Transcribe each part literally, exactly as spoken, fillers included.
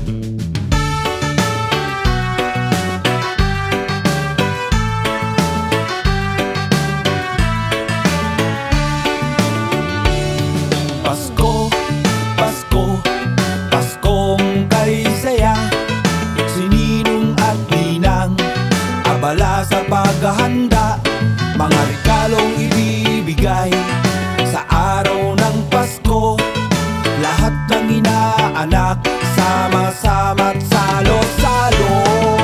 Pasko, Pasko, Paskong kay saya. Si Ninong at Ninang abala sa paghahanda, mga regalong ibibigay sa araw ng Pasko. Lahat ng inaanak sama-sama't salo-salo.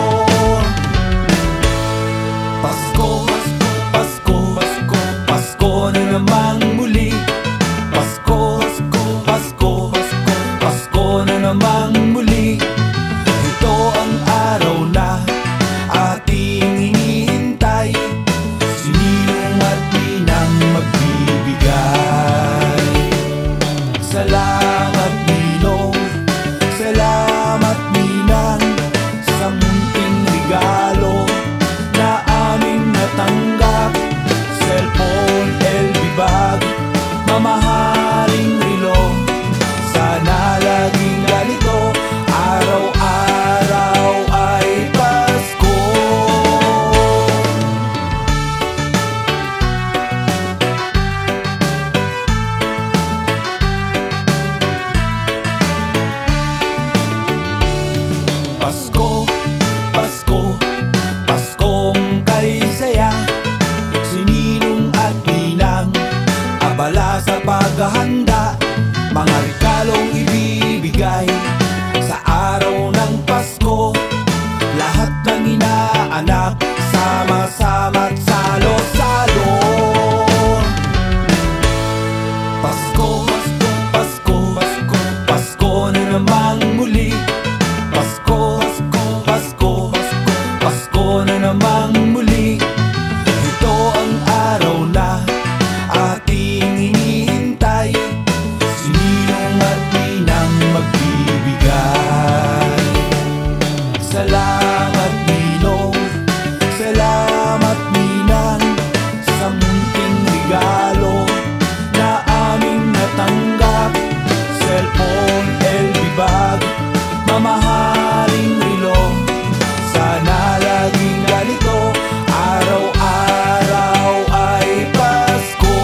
Pasko, Pasko, Pasko, Pasko na namang muli. Pasko, Pasko, Pasko, Pasko na namang muli. Ito ang araw na ating hinihintay. Si Ninong at Ninang magbibigay. Salamat Ninong, salamat Ninang, sa munting regalo na aming natanggap. Cellphone, L B bag, mamahaling relo. Sana laging ganito, araw-araw ay Pasko. Pasko, Pasko, Paskong kay saya. Si Ninong at Ninang abala sa paghahanda, mga regalong ibibigay sa araw ng Pasko. Lahat ng inaanak sama-sama't salo-salo. Pasko, Pasko, Pasko, Pasko na namang muli. Pasko, Pasko, Pasko, Pasko na namang muli. Ito ang araw na ating hinihintay. Si Ninong at Ninang magbibigay. Salamat Ninong, salamat Ninang, sa munting regalo na aming natanggap. Cellphone, L B bag, mamahaling relo. Sana laging ganito, araw-araw ay Pasko.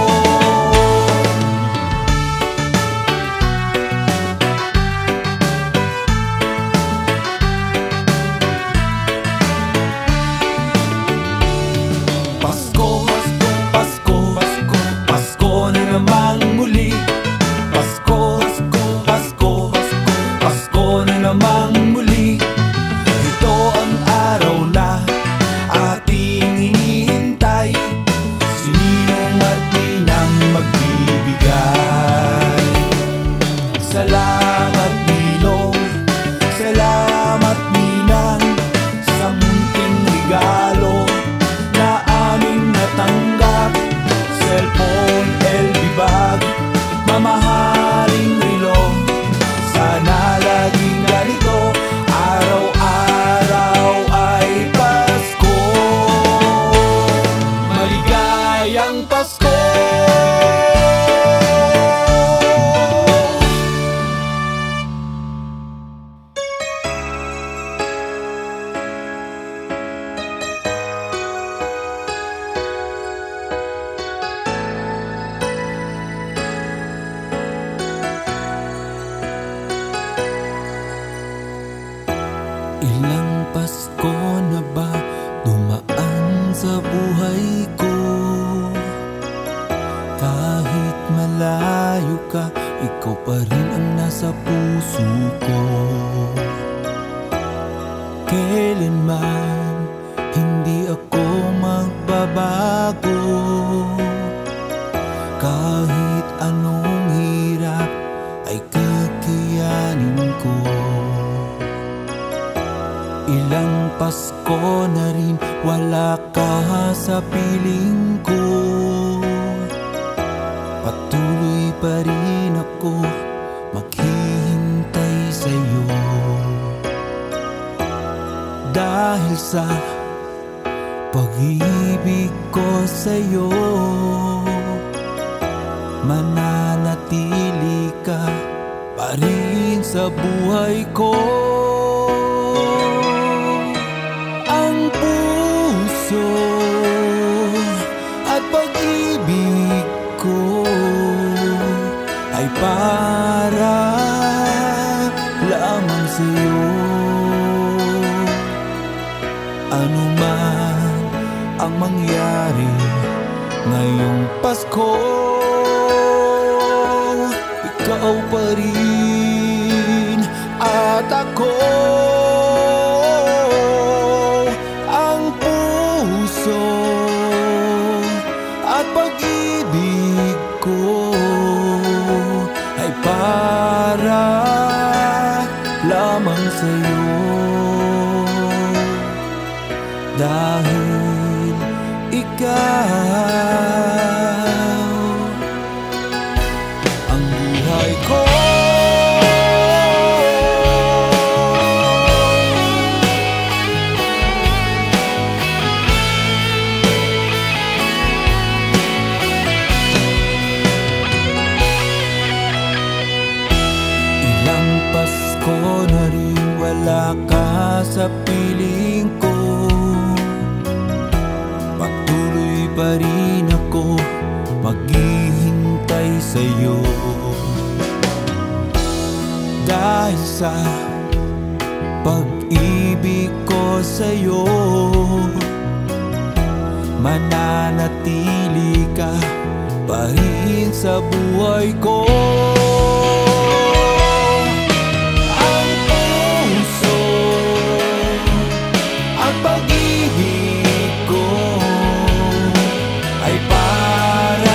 Pasko, Pasko, Pasko, Pasko na namang muli. Pasko, Pasko, Pasko, Pasko na namang muli. Ito ang araw na ating hinihintay. Si Ninong at Ninang magbibigay. Salamat Ninong, salamat Ninang, sa munting regalo na aming natanggap. Cellphone, L B bag, mamahaling relo. Sana laging ganito, araw-araw ay Pasko. Maligayang Pasko! Ilang Pasko na ba dumaan sa buhay ko? Kahit malayo ka, ikaw pa rin ang nasa puso ko. Kailanman hindi ako magbabago. Kahit anong hirap ay kakayanin ko. Ilang Pasko na rin wala ka sa piling ko. Patuloy pa rin ako maghihintay sa'yo. Dahil sa pag-ibig ko sa'yo, mananatili ka pa pa rin sa buhay ko. Ang puso at pag-ibig ko ay para lamang sa'yo. Ano man ang mangyari ngayong Pasko, ikaw pa rin at ako. Ang puso at pag-ibig ko ay para lamang sa'yo. Dahil ikaw ang buhay ko. Ilang Pasko na rin wala ka sa piling ko. Patuloy pa rin ako maghihintay sa'yo. Dahil sa pag-ibig ko sa'yo, mananatili ka pa rin sa buhay ko. Ang puso at pag-ibig ko ay para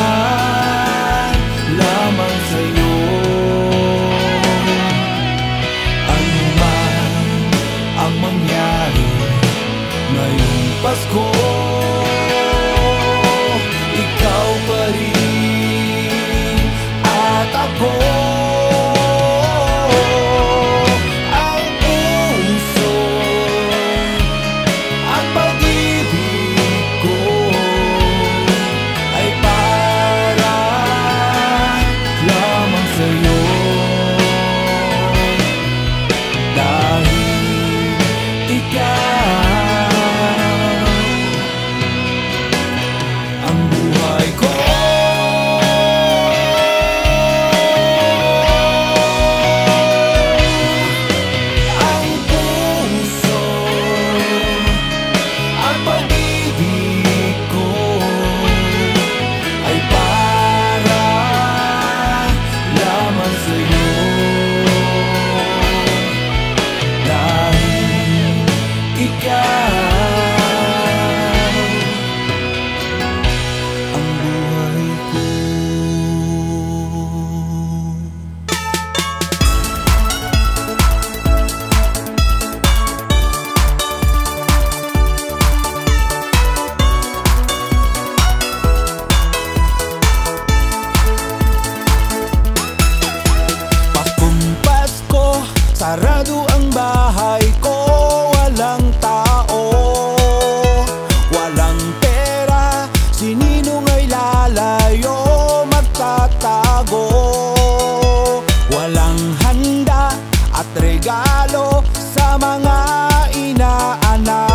lamang sa'yo. Ano man ang mangyari ngayong Pasko, ikaw pa rin at ako. Ang puso at pag-ibig ko ay para lamang sa'yo. Dahil ikaw ang buhay ko. Ang puso at pag-ibig ko ay para lamang sa'yo. Dahil ikaw ang buhay ko. Paskong Pasko, sarado ang bahay ko. Walang tao, walang pera, si Ninong ay lalayo, magtatago. Walang handa at regalo sa mga inaanak.